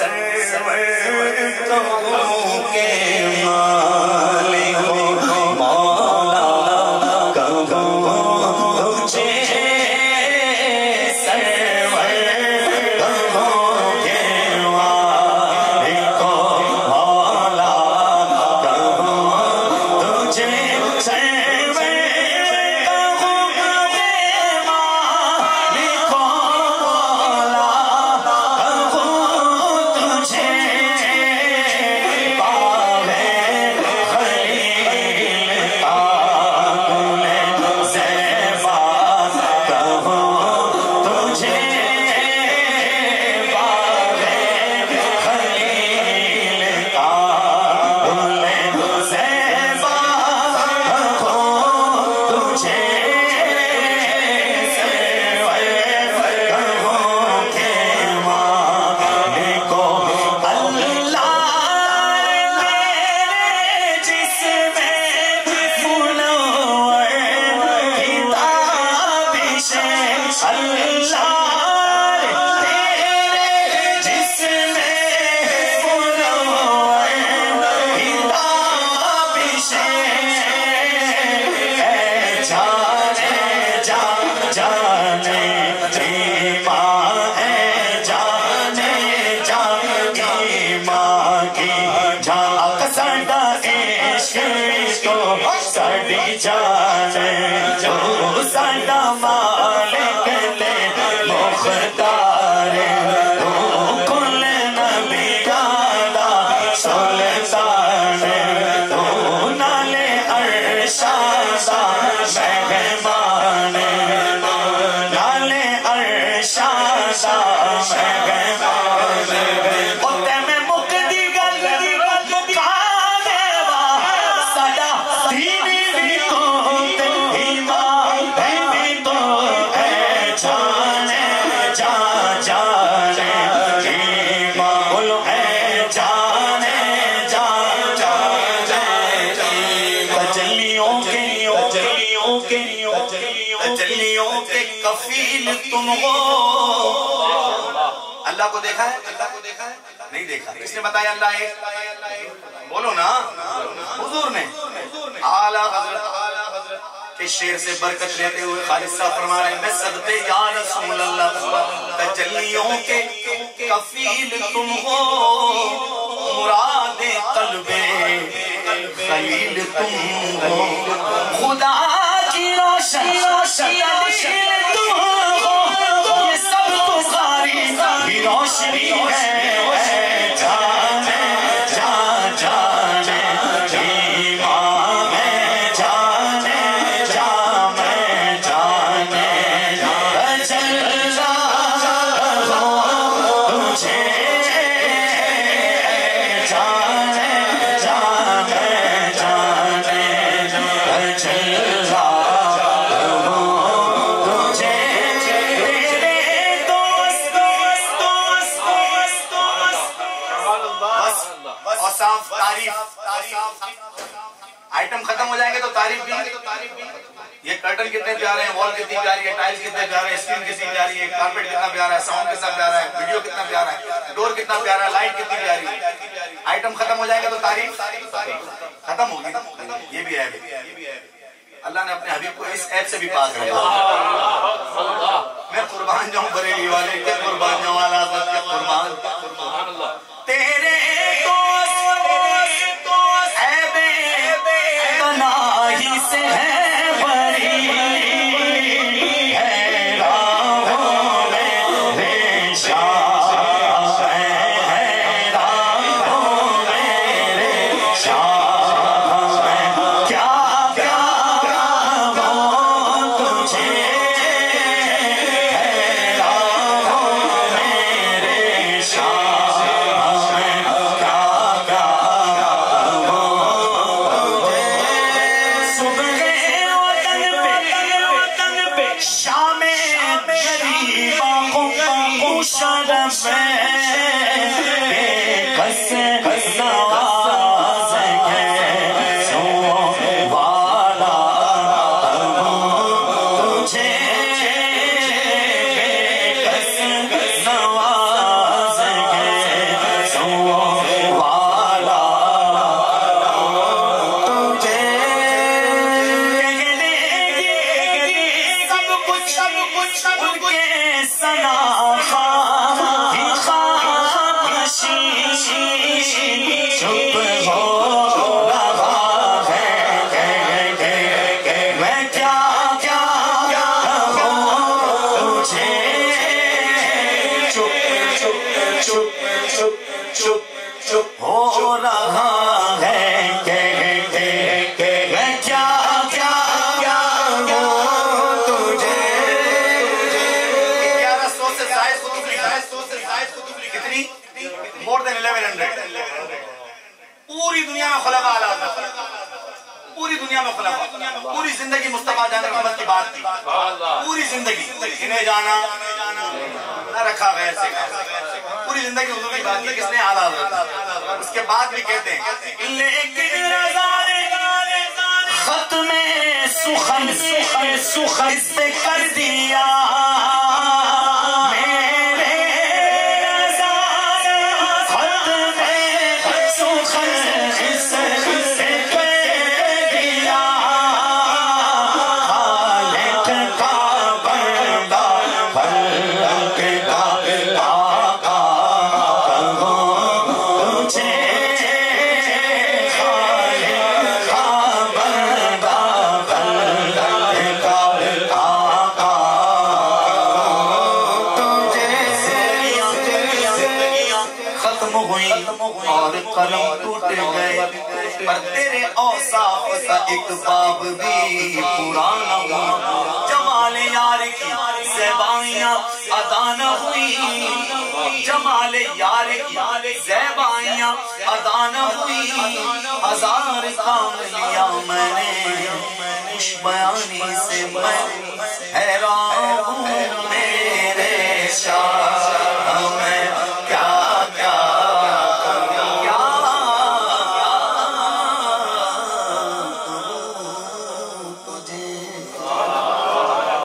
تم ہو اللہ کو دیکھا ہے نہیں دیکھا کس نے بتایا اللہ ہے بولو نا حضور نے اعلیٰ حضرت کے شعر سے برکت لیتے ہوئے خالد صاحب فرما رہے ہیں میں صدقے یا رسول اللہ تجلیوں کے کفیل تم ہو مراد قلب خلیل تم ہو خدا کی روشن روشنی ہے جانے جانے ایمان ہے جانے جانے تجلا ہو تجھے جانے تجلا آئٹم ختم ہو جائیں گے تو تعریف بھی یہ کرٹن کتنے پیارے ہیں وال کتنی پیاری ہے ٹائلز کتنے پیارے ہیں اسکرین کتنی پیاری ہے کارپیٹ کتنا پیارا ہے ساؤنڈ کتنا پیارا ہے ویڈیو کتنا پیارا ہے ڈور کتنا پیارا ہے لائٹ کتنی پیاری ہے آئٹم ختم ہو جائیں گے تو تعریف ختم ہوگی یہ بھی ہے اللہ نے اپنے حبیب کو اس عیب سے بھی پاک رکھا میں قربان جاؤں بریلی والے کے قربان جاؤں اعلیٰ حضرت کے قربان تیرے تناہی سے ہے بری ہے راہوں میں ریشان ہے راہوں میں ریشان کیا کیا کہوں تجھے ہے راہوں میں ریشان چپ چپ چپ ہو رہا ہے کہ میں کیا کیا کیا ہوں تجھے 1100 سے زائد کتب لکھا کتنی more than 1100 پوری دنیا میں خلفاء اعلی حضرت پوری دنیا میں خلفاء پوری زندگی مصطفیٰ جان رحمت کی بات تھی پوری زندگی انہیں جانا نہ رکھا غیر سے پوری زندگی حضور کی بات تھی کس نے اعلی حضرت اس کے بعد بھی کہتے ہیں لیکن رضا نے ختم سخن اس پہ کر دیا اور قلم ٹوٹ گئے پر تیرے اوصاف کا ایک باب بھی پرانا ہوا جمال یار کی زیبائیاں ادا نہ ہوئی جمال یار کی زیبائیاں ادا نہ ہوئی ہزار کام لیا میں نے خوش بیانی سے میں حیران ہوں میرے شاہ